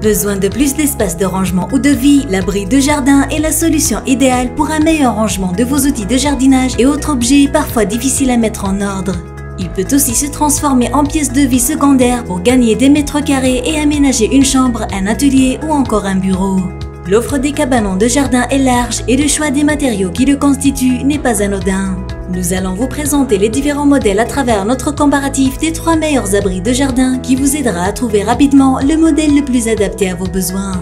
Besoin de plus d'espace de rangement ou de vie, l'abri de jardin est la solution idéale pour un meilleur rangement de vos outils de jardinage et autres objets parfois difficiles à mettre en ordre. Il peut aussi se transformer en pièce de vie secondaire pour gagner des mètres carrés et aménager une chambre, un atelier ou encore un bureau. L'offre des cabanons de jardin est large et le choix des matériaux qui le constituent n'est pas anodin. Nous allons vous présenter les différents modèles à travers notre comparatif des 3 meilleurs abris de jardin qui vous aidera à trouver rapidement le modèle le plus adapté à vos besoins.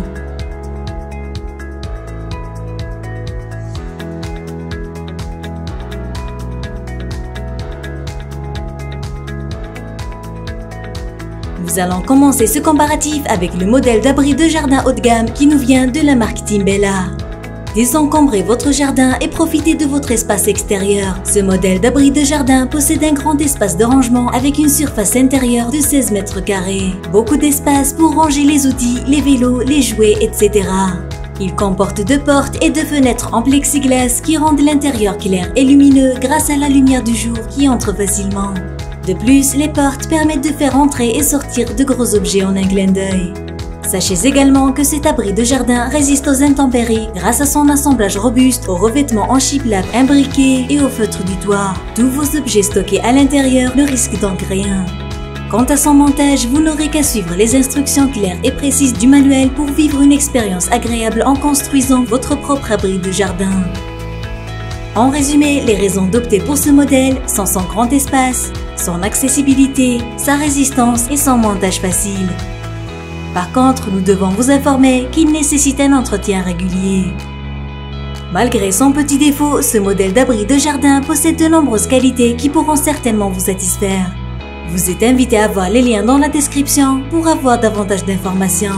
Nous allons commencer ce comparatif avec le modèle d'abri de jardin haut de gamme qui nous vient de la marque Timbella. Désencombrez votre jardin et profitez de votre espace extérieur. Ce modèle d'abri de jardin possède un grand espace de rangement avec une surface intérieure de 16 mètres carrés. Beaucoup d'espace pour ranger les outils, les vélos, les jouets, etc. Il comporte 2 portes et 2 fenêtres en plexiglas qui rendent l'intérieur clair et lumineux grâce à la lumière du jour qui entre facilement. De plus, les portes permettent de faire entrer et sortir de gros objets en un clin d'œil. Sachez également que cet abri de jardin résiste aux intempéries grâce à son assemblage robuste, aux revêtements en chiplap imbriqués et au feutre du toit. Tous vos objets stockés à l'intérieur ne risquent donc rien. Quant à son montage, vous n'aurez qu'à suivre les instructions claires et précises du manuel pour vivre une expérience agréable en construisant votre propre abri de jardin. En résumé, les raisons d'opter pour ce modèle sont son grand espace, son accessibilité, sa résistance et son montage facile. Par contre, nous devons vous informer qu'il nécessite un entretien régulier. Malgré son petit défaut, ce modèle d'abri de jardin possède de nombreuses qualités qui pourront certainement vous satisfaire. Vous êtes invité à voir les liens dans la description pour avoir davantage d'informations.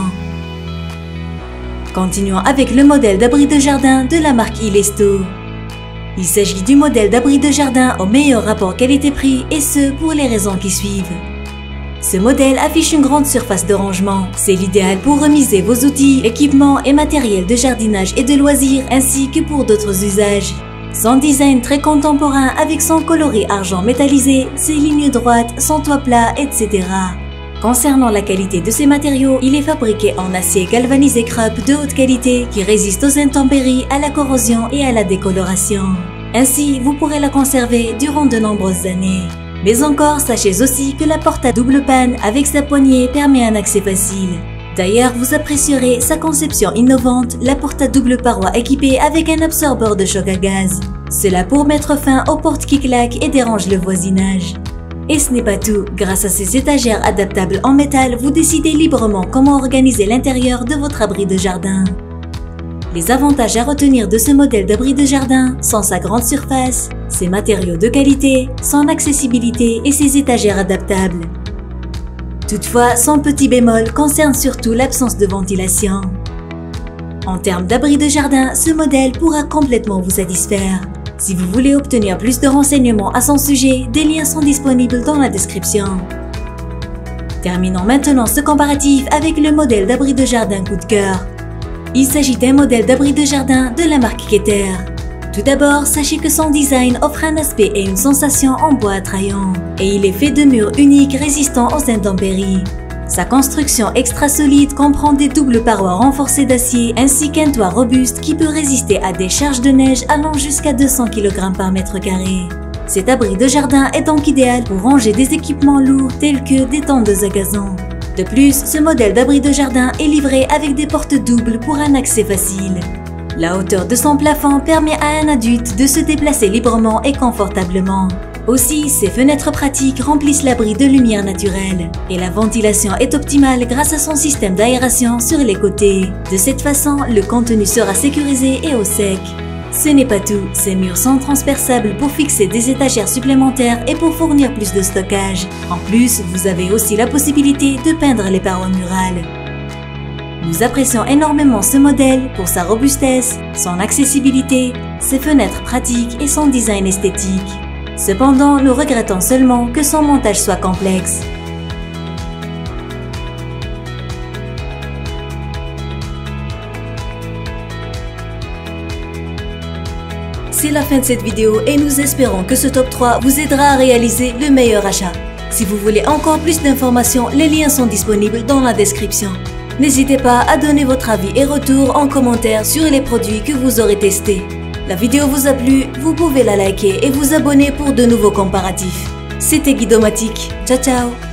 Continuons avec le modèle d'abri de jardin de la marque Ilesto. Il s'agit du modèle d'abri de jardin au meilleur rapport qualité-prix et ce pour les raisons qui suivent. Ce modèle affiche une grande surface de rangement. C'est l'idéal pour remiser vos outils, équipements et matériel de jardinage et de loisirs ainsi que pour d'autres usages. Son design très contemporain avec son coloris argent métallisé, ses lignes droites, son toit plat, etc. Concernant la qualité de ces matériaux, il est fabriqué en acier galvanisé Krupp de haute qualité qui résiste aux intempéries, à la corrosion et à la décoloration. Ainsi, vous pourrez la conserver durant de nombreuses années. Mais encore, sachez aussi que la porte à double panne avec sa poignée permet un accès facile. D'ailleurs, vous apprécierez sa conception innovante, la porte à double paroi équipée avec un absorbeur de choc à gaz. Cela pour mettre fin aux portes qui claquent et dérangent le voisinage. Et ce n'est pas tout, grâce à ces étagères adaptables en métal, vous décidez librement comment organiser l'intérieur de votre abri de jardin. Les avantages à retenir de ce modèle d'abri de jardin sont sa grande surface, ses matériaux de qualité, son accessibilité et ses étagères adaptables. Toutefois, son petit bémol concerne surtout l'absence de ventilation. En termes d'abri de jardin, ce modèle pourra complètement vous satisfaire. Si vous voulez obtenir plus de renseignements à son sujet, des liens sont disponibles dans la description. Terminons maintenant ce comparatif avec le modèle d'abri de jardin coup de cœur. Il s'agit d'un modèle d'abri de jardin de la marque Keter. Tout d'abord, sachez que son design offre un aspect et une sensation en bois attrayant, et il est fait de murs uniques résistants aux intempéries. Sa construction extra solide comprend des doubles parois renforcées d'acier ainsi qu'un toit robuste qui peut résister à des charges de neige allant jusqu'à 200 kg par mètre carré. Cet abri de jardin est donc idéal pour ranger des équipements lourds tels que des tondeuses à gazon. De plus, ce modèle d'abri de jardin est livré avec des portes doubles pour un accès facile. La hauteur de son plafond permet à un adulte de se déplacer librement et confortablement. Aussi, ces fenêtres pratiques remplissent l'abri de lumière naturelle et la ventilation est optimale grâce à son système d'aération sur les côtés. De cette façon, le contenu sera sécurisé et au sec. Ce n'est pas tout, ces murs sont transperçables pour fixer des étagères supplémentaires et pour fournir plus de stockage. En plus, vous avez aussi la possibilité de peindre les parois murales. Nous apprécions énormément ce modèle pour sa robustesse, son accessibilité, ses fenêtres pratiques et son design esthétique. Cependant, nous regrettons seulement que son montage soit complexe. C'est la fin de cette vidéo et nous espérons que ce top 3 vous aidera à réaliser le meilleur achat. Si vous voulez encore plus d'informations, les liens sont disponibles dans la description. N'hésitez pas à donner votre avis et retour en commentaire sur les produits que vous aurez testés. La vidéo vous a plu, vous pouvez la liker et vous abonner pour de nouveaux comparatifs. C'était Guidomatique. Ciao ciao.